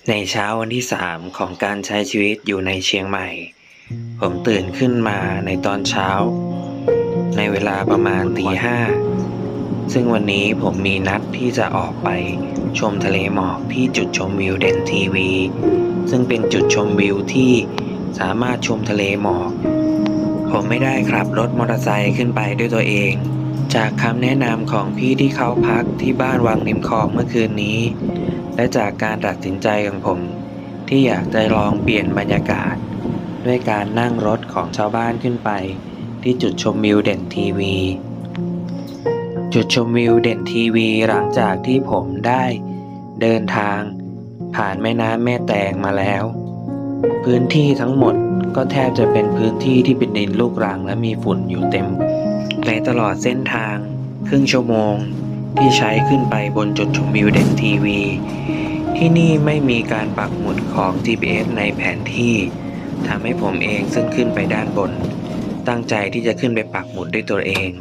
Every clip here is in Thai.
ในเช้าวันที่3ของการใช้ชีวิตอยู่ในเชียงใหม่ ผมตื่นขึ้นมาในตอนเช้าในเวลาประมาณตี 5ซึ่งวันนี้ผมมีนัดที่จะออกไปชมทะเลหมอกที่จุดชมวิวเด่นทีวีซึ่งเป็นจุดชมวิวที่สามารถชมทะเลหมอกผมไม่ได้ขับรถมอเตอร์ไซค์ขึ้นไปด้วยตัวเองจากคำแนะนำของพี่ที่เขาพักที่บ้านวังริมคลองเมื่อคืนนี้และจากการตัดสินใจของผมที่อยากจะลองเปลี่ยนบรรยากาศด้วยการนั่งรถของชาวบ้านขึ้นไปที่จุดชมวิวเด่นทีวีจุดชมวิวเด่นทีวีหลังจากที่ผมได้เดินทางผ่านแม่น้ำแม่แตงมาแล้วพื้นที่ทั้งหมดก็แทบจะเป็นพื้นที่ที่เป็นดินลูกรังและมีฝุ่นอยู่เต็มในตลอดเส้นทางครึ่งชั่วโมงที่ใช้ขึ้นไปบนจุดชมวิวเด่นทีวีที่นี่ไม่มีการปักหมุดของ GPS ในแผนที่ทำให้ผมเองซึ่งขึ้นไปด้านบนตั้งใจที่จะขึ้นไปปักหมุดด้วยตัวเอง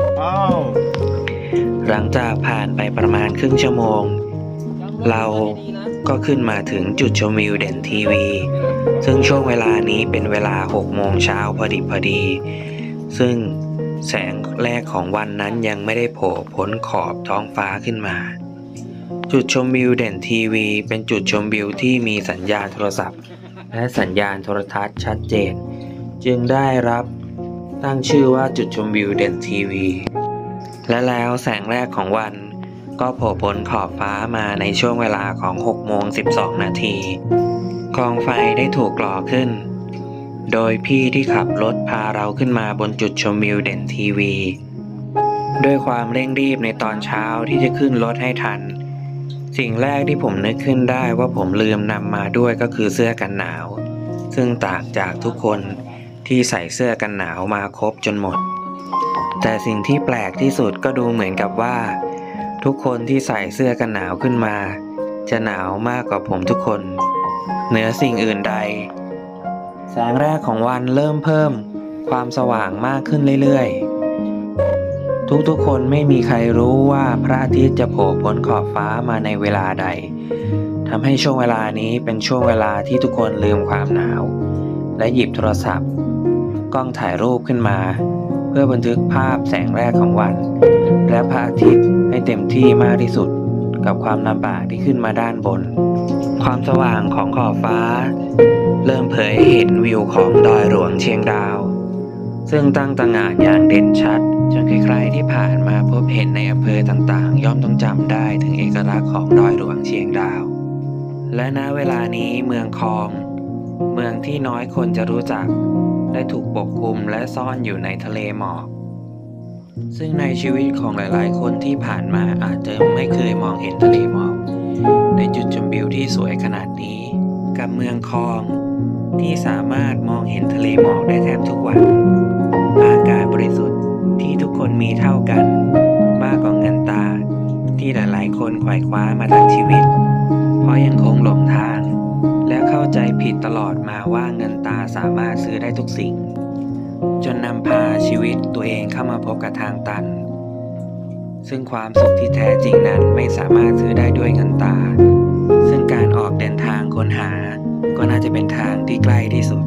หลังจากผ่านไปประมาณครึ่งชั่วโมงเราก็ขึ้นมาถึงจุดชมวิวเด่นทีวีซึ่งช่วงเวลานี้เป็นเวลา6 โมงเช้าพอดีซึ่งแสงแรกของวันนั้นยังไม่ได้โผล่พ้นขอบท้องฟ้าขึ้นมาจุดชมวิวเด่นทีวีเป็นจุดชมวิวที่มีสัญญาณโทรศัพท์และสัญญาณโทรทัศน์ชัดเจนจึงได้รับตั้งชื่อว่าจุดชมวิวเด่นทีวีและแล้วแสงแรกของวันก็โผล่พ้นขอบฟ้ามาในช่วงเวลาของ6 โมง 12 นาทีกองไฟได้ถูกก่อขึ้นโดยพี่ที่ขับรถพาเราขึ้นมาบนจุดชมวิวเด่นทีวีด้วยความเร่งรีบในตอนเช้าที่จะขึ้นรถให้ทันสิ่งแรกที่ผมนึกขึ้นได้ว่าผมลืมนำมาด้วยก็คือเสื้อกันหนาวซึ่งต่างจากทุกคนที่ใส่เสื้อกันหนาวมาครบจนหมดแต่สิ่งที่แปลกที่สุดก็ดูเหมือนกับว่าทุกคนที่ใส่เสื้อกันหนาวขึ้นมาจะหนาวมากกว่าผมทุกคนเหนือสิ่งอื่นใดแสงแรกของวันเริ่มเพิ่มความสว่างมากขึ้นเรื่อยๆทุกคนไม่มีใครรู้ว่าพระอาทิตย์จะโผล่พ้นขอบฟ้ามาในเวลาใดทำให้ช่วงเวลานี้เป็นช่วงเวลาที่ทุกคนลืมความหนาวและหยิบโทรศัพท์กล้องถ่ายรูปขึ้นมาเพื่อบันทึกภาพแสงแรกของวันและพระอาทิตย์ให้เต็มที่มากที่สุดกับความลำบากที่ขึ้นมาด้านบนความสว่างของขอบฟ้าเริ่มเผยให้เห็นวิวของดอยหลวงเชียงดาวซึ่งตั้งตระหง่านอย่างเด่นชัดจนใครๆที่ผ่านมาพบเห็นในอำเภอต่างๆย่อมต้องจำได้ถึงเอกลักษณ์ของดอยหลวงเชียงดาวและณเวลานี้เมืองคองเมืองที่น้อยคนจะรู้จักได้ถูกปกคลุมและซ่อนอยู่ในทะเลหมอกซึ่งในชีวิตของหลายๆคนที่ผ่านมาอาจจะไม่เคยมองเห็นทะเลหมอกในจุดชมวิวที่สวยขนาดนี้กับเมืองคองที่สามารถมองเห็นทะเลหมอกได้แทบทุกวันอากาศบริสุทธิ์ที่ทุกคนมีเท่ากันมากกว่าเงินตาที่หลายๆคนไขว่คว้ามาทั้งชีวิตเพราะยังคงหลงทางและเข้าใจผิดตลอดมาว่าเงินตาสามารถซื้อได้ทุกสิ่งจนนำพาชีวิตตัวเองเข้ามาพบกับทางตันซึ่งความสุขที่แท้จริงนั้นไม่สามารถซื้อได้ด้วยเงินตาซึ่งการออกเดินทางค้นหาก็น่าจะเป็นทางที่ใกล้ที่สุด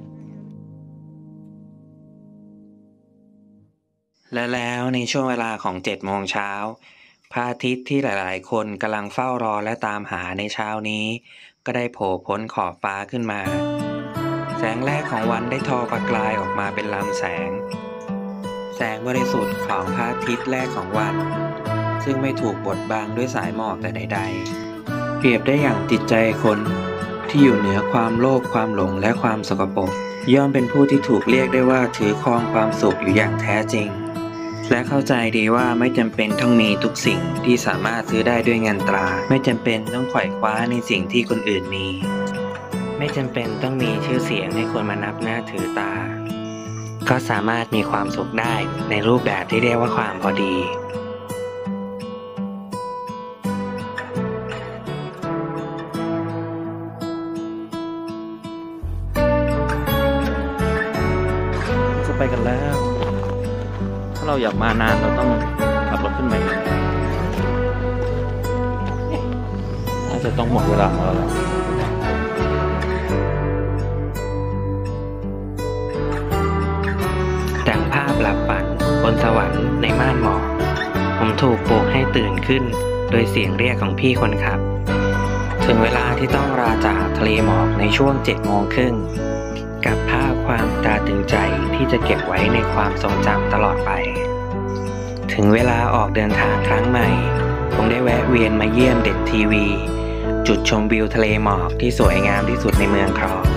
และแล้วในช่วงเวลาของ7 โมงเช้าพระอาทิตย์ที่หลายๆคนกำลังเฝ้ารอและตามหาในเช้านี้ก็ได้โผล่พ้นขอบฟ้าขึ้นมาแสงแรกของวันได้ทอประกายออกมาเป็นลำแสงบริสุทธิ์ของพระอาทิตย์แรกของวันซึ่งไม่ถูกบดบังด้วยสายหมอกแต่ใดๆเปรียบได้อย่างจิตใจคนที่อยู่เหนือความโลภความหลงและความสกปรกย่อมเป็นผู้ที่ถูกเรียกได้ว่าถือครองความสุขอยู่อย่างแท้จริงและเข้าใจดีว่าไม่จำเป็นต้องมีทุกสิ่งที่สามารถซื้อได้ด้วยเงินตราไม่จำเป็นต้องไขว่คว้าในสิ่งที่คนอื่นมีไม่จำเป็นต้องมีชื่อเสียงให้คนมานับหน้าถือตาก็สามารถมีความสุขได้ในรูปแบบที่เรียกว่าความพอดีจะไปกันแล้วถ้าเราอยากมานานเราต้องขับรถขึ้นมาน่าจะต้องหมดเวลาของเราแล้วนสวรรค์ในม่านหมอกผมถูกปลุกให้ตื่นขึ้นโดยเสียงเรียกของพี่คนขับถึงเวลาที่ต้องลาจากทะเลหมอกในช่วง7:30กับภาพความตราตรึงใจที่จะเก็บไว้ในความทรงจำตลอดไปถึงเวลาออกเดินทางครั้งใหม่ผมได้แวะเวียนมาเยี่ยมเด็ดทีวีจุดชมวิวทะเลหมอกที่สวยงามที่สุดในเมืองครอง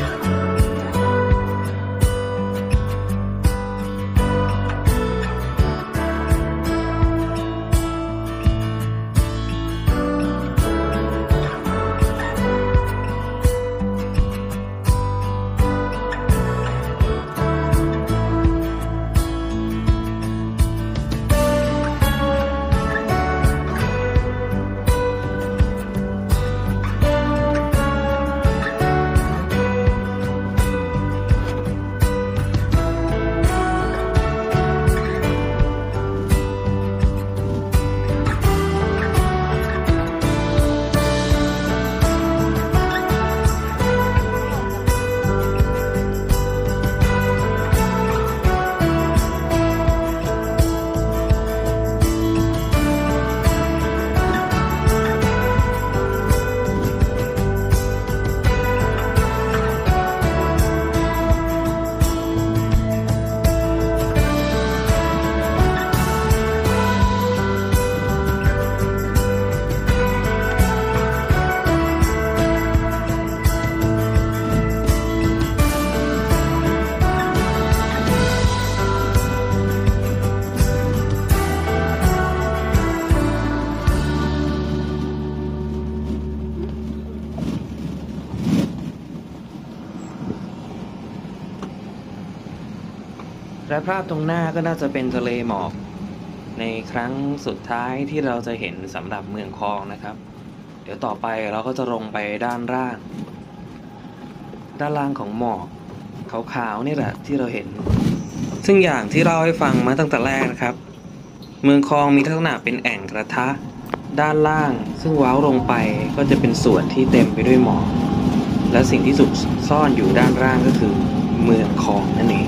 และภาพตรงหน้าก็น่าจะเป็นทะเลหมอกในครั้งสุดท้ายที่เราจะเห็นสำหรับเมืองคองนะครับเดี๋ยวต่อไปเราก็จะลงไปด้านล่างของหมอกขาวๆนี่แหละที่เราเห็นซึ่งอย่างที่เล่าให้ฟังมาตั้งแต่แรกนะครับเมืองคองมีลักษณะเป็นแอ่งกระทะด้านล่างซึ่งว้าวลงไปก็จะเป็นส่วนที่เต็มไปด้วยหมอกและสิ่งที่สุดซ่อนอยู่ด้านล่างก็คือเมืองคองนั่นเอง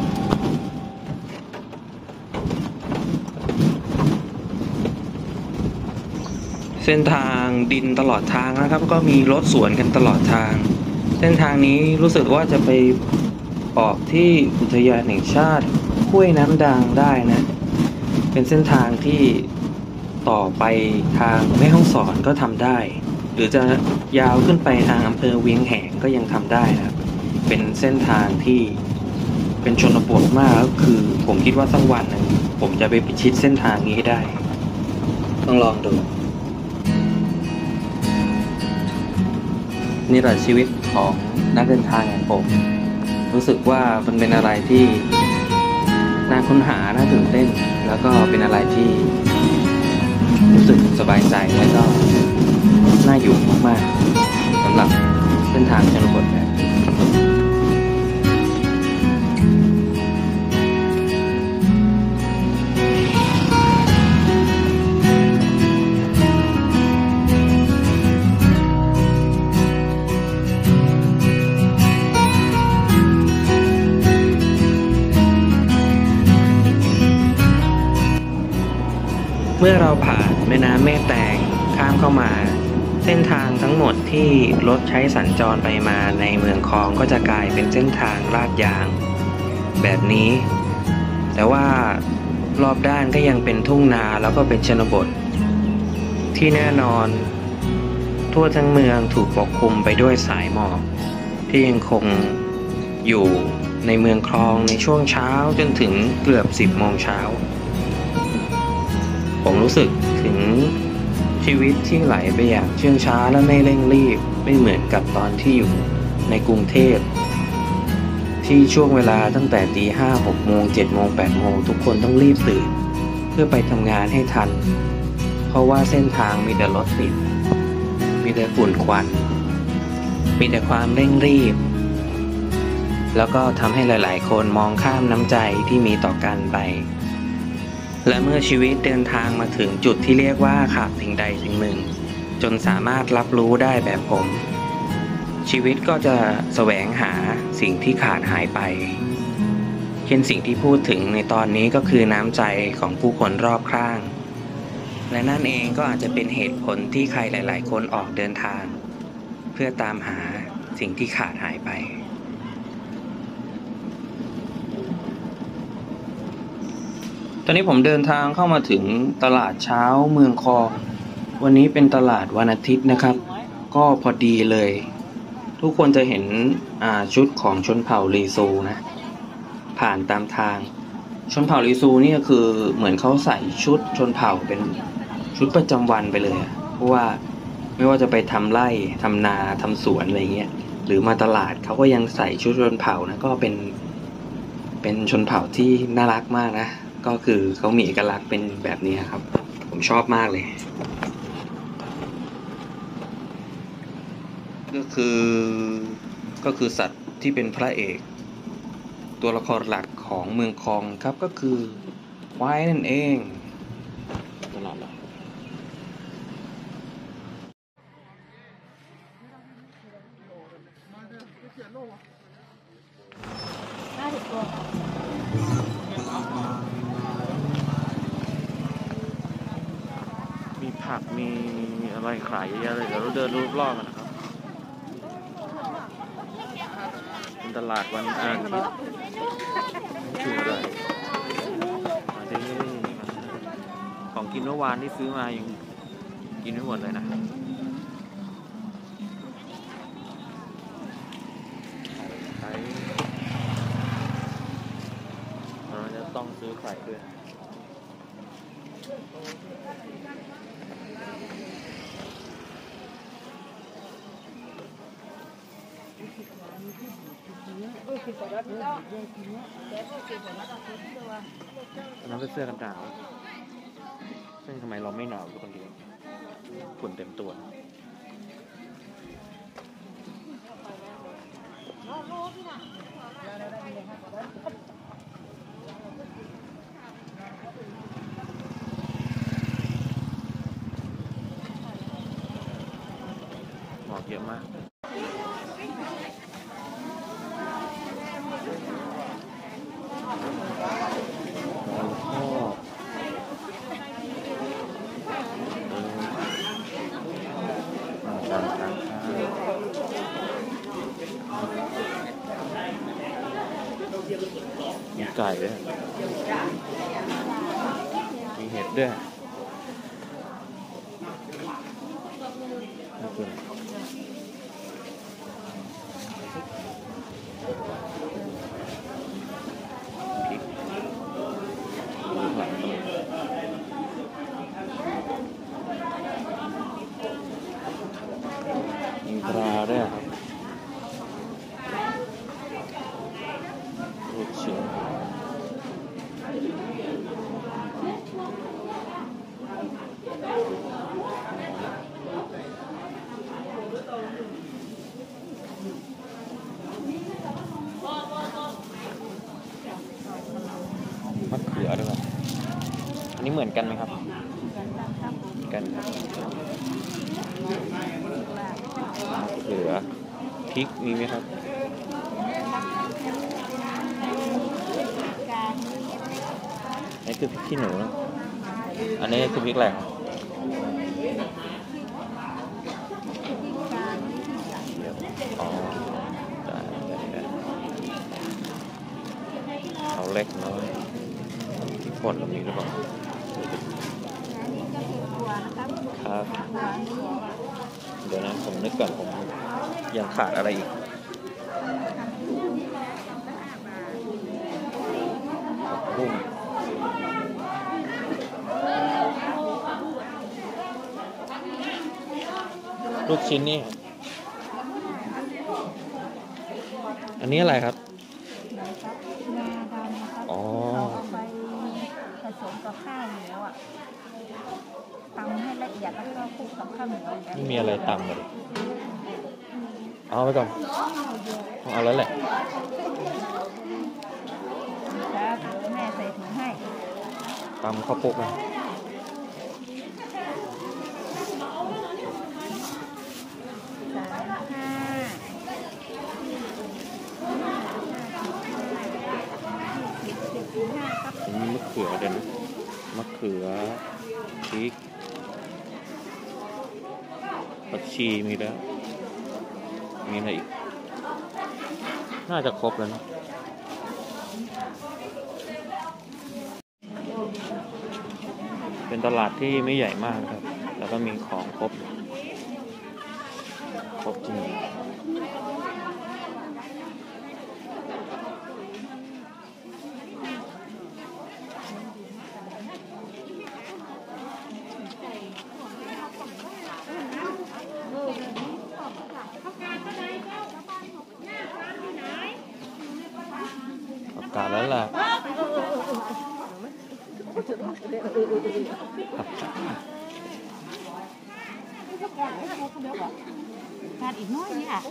เส้นทางดินตลอดทางนะครับก็มีรถสวนกันตลอดทางเส้นทางนี้รู้สึกว่าจะไปออกที่อุทยานแห่งชาติห้วยน้ำดังได้นะเป็นเส้นทางที่ต่อไปทางแม่ฮ่องสอนก็ทำได้หรือจะยาวขึ้นไปทางอำเภอเวียงแหงก็ยังทำได้นะครับเป็นเส้นทางที่เป็นชนบทมากก็คือผมคิดว่าสักวันหนึ่งผมจะไปพิชิตเส้นทางนี้ให้ได้ต้องลองดูนี่แหละชีวิตของนักเดินทางอย่างผมรู้สึกว่ามันเป็นอะไรที่น่าค้นหาน่าตื่นเต้นแล้วก็เป็นอะไรที่รู้สึกสบายใจและก็น่าอยู่มากๆสำหรับเส้นทางชนบทแบบนี้เมื่อเราผ่านแม่น้ำแม่แตงข้ามเข้ามาเส้นทางทั้งหมดที่รถใช้สัญจรไปมาในเมืองคองก็จะกลายเป็นเส้นทางลาดยางแบบนี้แต่ว่ารอบด้านก็ยังเป็นทุ่งนาแล้วก็เป็นชนบทที่แน่นอนทั่วทั้งเมืองถูกปกคลุมไปด้วยสายหมอกที่ยังคงอยู่ในเมืองคลองในช่วงเช้าจนถึงเกือบ10 โมงเช้าผมรู้สึกถึงชีวิตที่ไหลไปอย่างเชื่องช้าและไม่เร่งรีบไม่เหมือนกับตอนที่อยู่ในกรุงเทพที่ช่วงเวลาตั้งแต่ตี 5 6 โมง 7 โมง 8 โมงทุกคนต้องรีบตื่นเพื่อไปทำงานให้ทันเพราะว่าเส้นทางมีแต่รถติดมีแต่ฝุ่นควันมีแต่ความเร่งรีบแล้วก็ทำให้หลายๆคนมองข้ามน้ำใจที่มีต่อกันไปและเมื่อชีวิตเดินทางมาถึงจุดที่เรียกว่าขาดสิ่งใดสิ่งหนึ่งจนสามารถรับรู้ได้แบบผมชีวิตก็จะแสวงหาสิ่งที่ขาดหายไปเช่นสิ่งที่พูดถึงในตอนนี้ก็คือน้ำใจของผู้คนรอบข้าง และนั่นเองก็อาจจะเป็นเหตุผลที่ใครหลายๆคนออกเดินทางเพื่อตามหาสิ่งที่ขาดหายไปตอนนี้ผมเดินทางเข้ามาถึงตลาดเช้าเมืองคองวันนี้เป็นตลาดวันอาทิตย์นะครับก็พอดีเลยทุกคนจะเห็นชุดของชนเผ่าลีซูนะผ่านตามทางชนเผ่าลีซูนี่ก็คือเหมือนเขาใส่ชุดชนเผ่าเป็นชุดประจำวันไปเลยเพราะว่าไม่ว่าจะไปทำไร่ทำนาทำสวนอะไรเงี้ยหรือมาตลาดเขาก็ยังใส่ชุดชนเผ่านะก็เป็นชนเผ่าที่น่ารักมากนะก็คือเขามีเอกลักษณ์เป็นแบบนี้ครับผมชอบมากเลยก็คือสัตว์ที่เป็นพระเอกตัวละครหลักของเมืองคองครับก็คือควายนั่นเองตลาดละมีผักมีอะไรขายเยอะเลยเดี๋ยวเราเดินรูปรอบกันนะครับเป็นตลาดวันอาทิตย์ชื่ออะไรของกินเมื่อวานที่ซื้อมายังกินไม่หมดเลยนะไข่เราจะต้องซื้อไข่ด้วยน้ำเสื้อกันหนาวซึ่งทำไมเราไม่หนาวทุกคนเดียวฝุ่นเต็มตัวหมอกเยอะมากมีไก่ด้วยมีเห็ดด้วยมีปลาด้วยครับลูกชิ้นมะเขือด้วยครับอันนี้เหมือนกันไหมครับเหมือนกันครับมะเขือพริกมีไหมครับนี่คือพริกขี้หนูอันนี้คือพริกอะไรอ๋อเอาเล็กน้อยพริกป่นแบบนี้หรือเปล่าครับเดี๋ยวนะผมนึกก่อนผมยังขาดอะไรอีกบุ้งลูกชิ้นนี่อันนี้อะไรครับงาดำนะครับอ๋อไปผสมกับข้าวเหนียวตำให้ละเอียดแล้วก็คลุกกับข้าวเหนียวนี่มีอะไรตำเลยเอาไปก่อนเอาแล้วแหละครับแม่ใส่ถุงให้ตำข้าวโพดไปเดี๋ยวนะมะเขือพริกผักชีมีแล้วมีอะไรอีกน่าจะครบแล้วนะเป็นตลาดที่ไม่ใหญ่มากครับแล้วก็มีของครบจริงประกาศแล้วล่ะขาดอีกน้อยนี่ค่ะ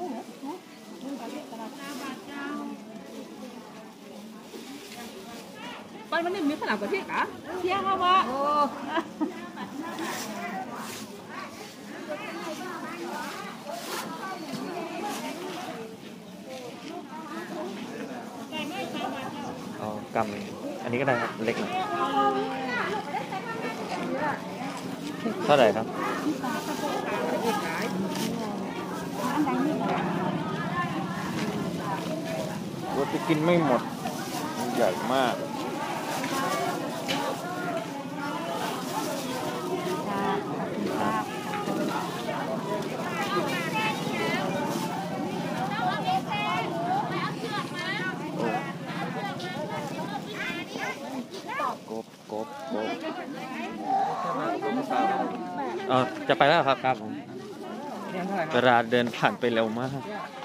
ไปมันนี่มีขนาดประเทศกะเที่ยงค่ะวะเอากำอันนี้ก็ได้ครับเล็กหน่อยเท่าไหร่ครับรถจะกินไม่หมดมันใหญ่มากกบจะไปแล้วครับผมเวลาเดินผ่านไปเร็วมาก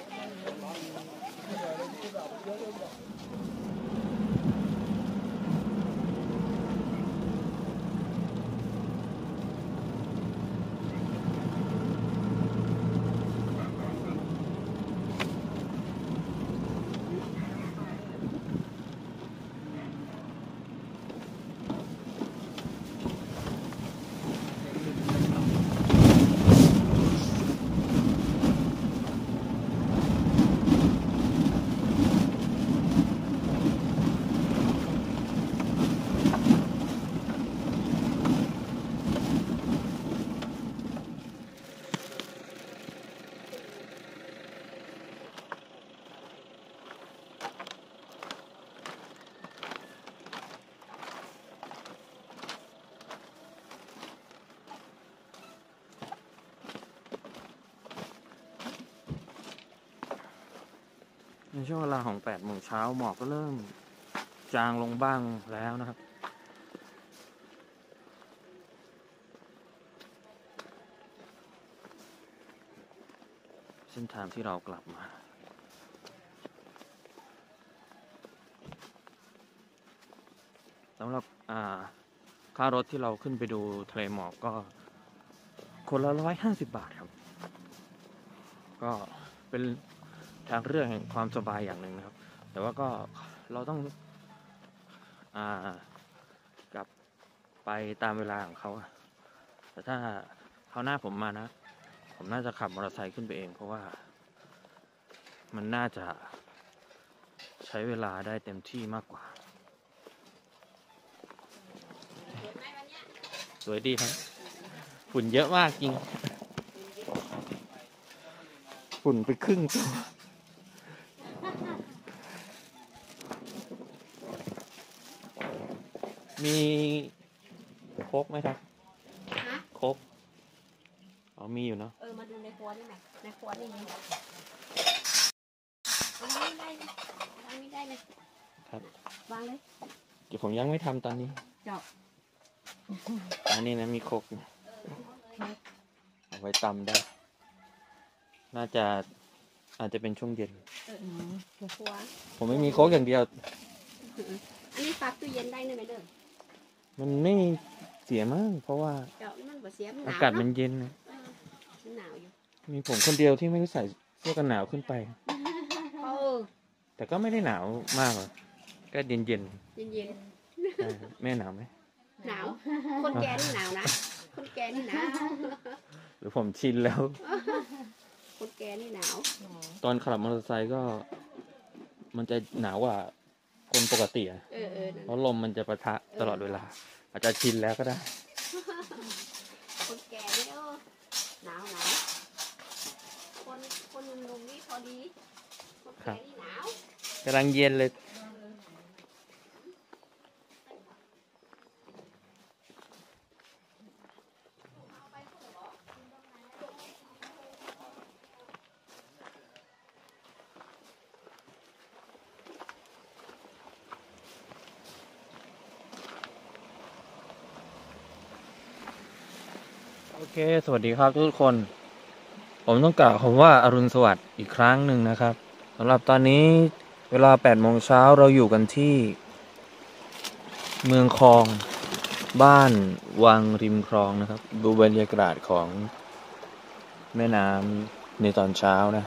ในช่วงเวลาของ8 โมงเช้าหมอกก็เริ่มจางลงบ้างแล้วนะครับเส้นทางที่เรากลับมาสำหรับค่ารถที่เราขึ้นไปดูทะเลหมอกก็คนละ150 บาทครับก็เป็นทางเรื่องแห่งความสบายอย่างหนึ่งนะครับแต่ว่าก็เราต้องกลับไปตามเวลาของเขาแต่ถ้าคราวหน้าผมมานะผมน่าจะขับมอเตอร์ไซค์ขึ้นไปเองเพราะว่ามันน่าจะใช้เวลาได้เต็มที่มากกว่าสวยดีครับฝุ่นเยอะมากจริงฝุ่นไปครึ่งตัวมีโค้กไหมครับโค้กมีอยู่เนาะมาดูในครัวนี่ไหมในครัวนี่มีไม่ได้นะครับวางเลยเดี๋ยวผมยังไม่ทำตอนนี้เจาะอันนี้นะมีโค้กเอาไว้ตำได้น่าจะอาจจะเป็นช่วงเย็นผมไม่มีโค้กอย่างเดียวอันนี้ฝากตู้เย็นได้ไหมเด้อมันไม่เสียมากเพราะว่าอากาศมันเย็นนะหนาวอยู่มีผมคนเดียวที่ไม่ได้ใส่เสื้อกันหนาวขึ้นไปแต่ก็ไม่ได้หนาวมากหรอกก็เย็นแม่หนาวไหมหนาวคนแก่นี่หนาวนะคนแก่นี่หนาวหรือผมชินแล้วคนแก่นี่หนาวตอนขับมอเตอร์ไซค์ก็มันจะหนาวกว่าคนปกติอะนั่นเพราะลมมันจะปะทะตลอดเวลา อาจจะชินแล้วก็ได้คนแก่นี่หนาวคนหนุ่มนี่พอดีคนแก่นี่หนาวกำลังเย็นเลย โอเค สวัสดีครับทุกคน ผมต้องกล่าวคำว่าอรุณสวัสดิ์อีกครั้งหนึ่งนะครับสำหรับตอนนี้เวลา 8 โมงเช้าเราอยู่กันที่เมืองคลองบ้านวังริมคลองนะครับ ดูบรรยากาศของแม่น้ำในตอนเช้านะ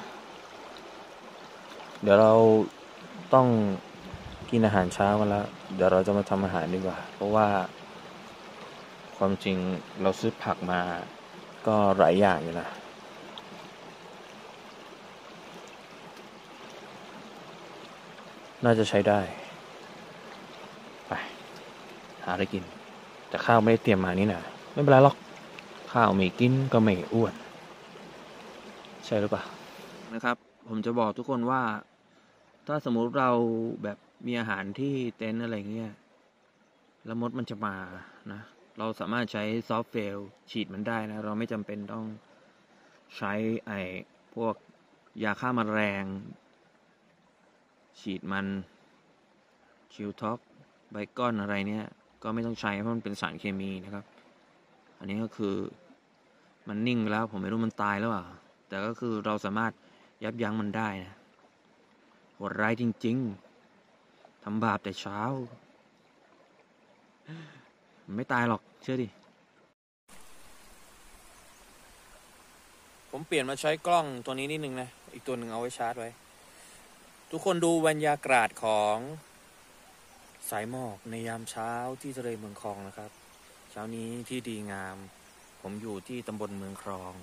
เดี๋ยวเราต้องกินอาหารเช้ากันแล้ว เดี๋ยวเราจะมาทำอาหารดีกว่า เพราะว่าความจริงเราซื้อผักมาก็หลายอย่างอยู่นะ น่าจะใช้ได้ ไปหาอะไรกิน แต่ข้าวไม่ได้เตรียมมานี่นะไม่เป็นไรหรอก ข้าวไม่กินก็ไม่อ้วน ใช่หรือเปล่านะครับ ผมจะบอกทุกคนว่า ถ้าสมมุติเราแบบมีอาหารที่เต็นท์อะไรเงี้ยแล้วมดมันจะมานะ เราสามารถใช้ซอฟต์เฟลฉีดมันได้นะ เราไม่จำเป็นต้องใช้พวกยาฆ่าแมลงฉีดมันคิวท็อกไบคอนอะไรเนี่ยก็ไม่ต้องใช้เพราะมันเป็นสารเคมีนะครับ อันนี้ก็คือมันนิ่งไปแล้วผมไม่รู้มันตายแล้วแต่ก็คือเราสามารถยับยั้งมันได้นะโหดร้ายจริงๆทำบาปแต่เช้าไม่ตายหรอกเชื่อดิผมเปลี่ยนมาใช้กล้องตัวนี้นิดนึงนะอีกตัวหนึ่งเอาไว้ชาร์จไว้ทุกคนดูบรรยากาศของสายหมอกในยามเช้าที่ทะเลเมืองคลองนะครับเช้านี้ที่ดีงามผมอยู่ที่ตำบลเมืองคลอง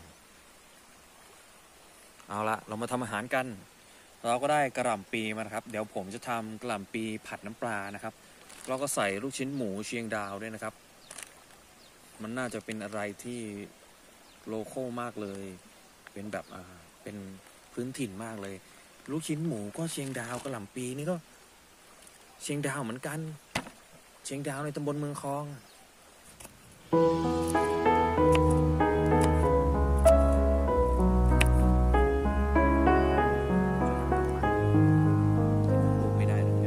เอาละเรามาทำอาหารกันเราก็ได้กระหล่ำปีมานะครับเดี๋ยวผมจะทำกระหล่ำปีผัดน้ำปลานะครับเราก็ใส่ลูกชิ้นหมูเชียงดาวด้วยนะครับมันน่าจะเป็นอะไรที่โลคอลมากเลยเป็นแบบเป็นพื้นถิ่นมากเลยลูกชิ้นหมูก็เชียงดาวกระหล่ำปีนี่ก็เชียงดาวเหมือนกันเชียงดาวในตำบลเมืองคลองไม่ได้หรือไง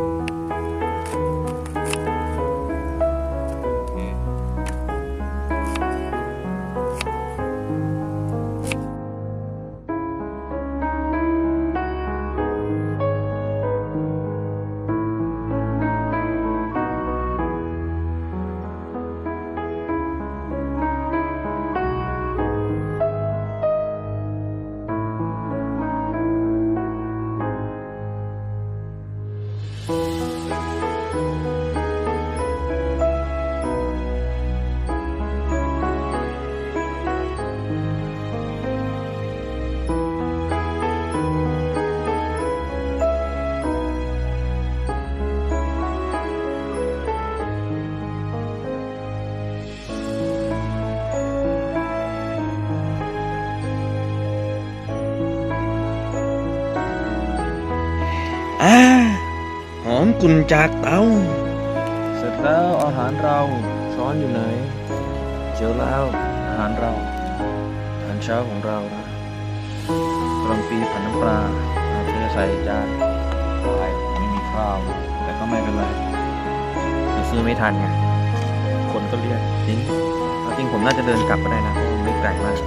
หอมกลุ่นจากเตาเสร็จแล้วอาหารเราช้อนอยู่ไหนเจอแล้วอาหารเราอาหารเช้าของเรานะกระหล่ำปีผัดน้ำปลาเราจะใส่จานไม่มีข้าวแต่ก็ไม่เป็นไรซื้อไม่ทันไงคนก็เรียกจริงผมน่าจะเดินกลับก็ได้นะเพราะมันไม่ไกลมาก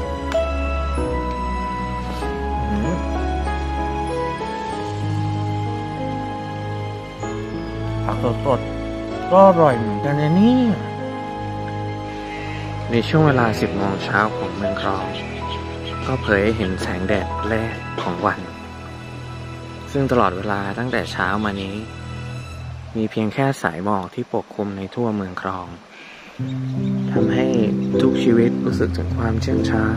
ผักสดๆก็อร่อยเหมือนกันนะนี่ในช่วงเวลา 10 โมงเช้าของเมืองคลองก็เผยให้เห็นแสงแดดแรกของวันซึ่งตลอดเวลาตั้งแต่เช้ามานี้มีเพียงแค่สายหมอกที่ปกคลุมในทั่วเมืองคลองทำให้ทุกชีวิตรู้สึกถึงความเชื่องช้า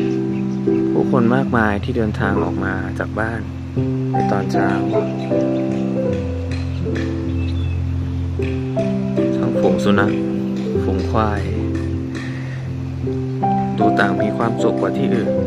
ผู้คนมากมายที่เดินทางออกมาจากบ้านในตอนเช้าทั้งฝูงสุนัขฝูงควาย ดูต่างมีความสุขกว่าที่อื่น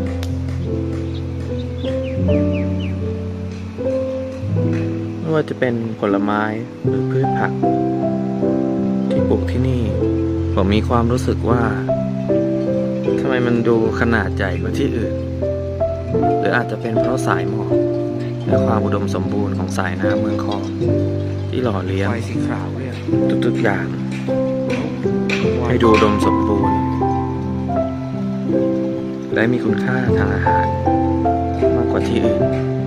ไม่ว่าจะเป็นผลไม้หรือพืชผัก ที่ปลูกที่นี่ ผมมีความรู้สึกว่าทำไมมันดูขนาดใหญ่กว่าที่อื่น หรืออาจจะเป็นเพราะสายหมอกและความอุดมสมบูรณ์ของสายน้ำเมืองคองที่หล่อเลี้ยงควายสีขาวเนี่ยทุกๆอย่าง ให้ดูอุดมสมบูรณ์ และมีคุณค่าทางอาหารมากกว่าที่อื่น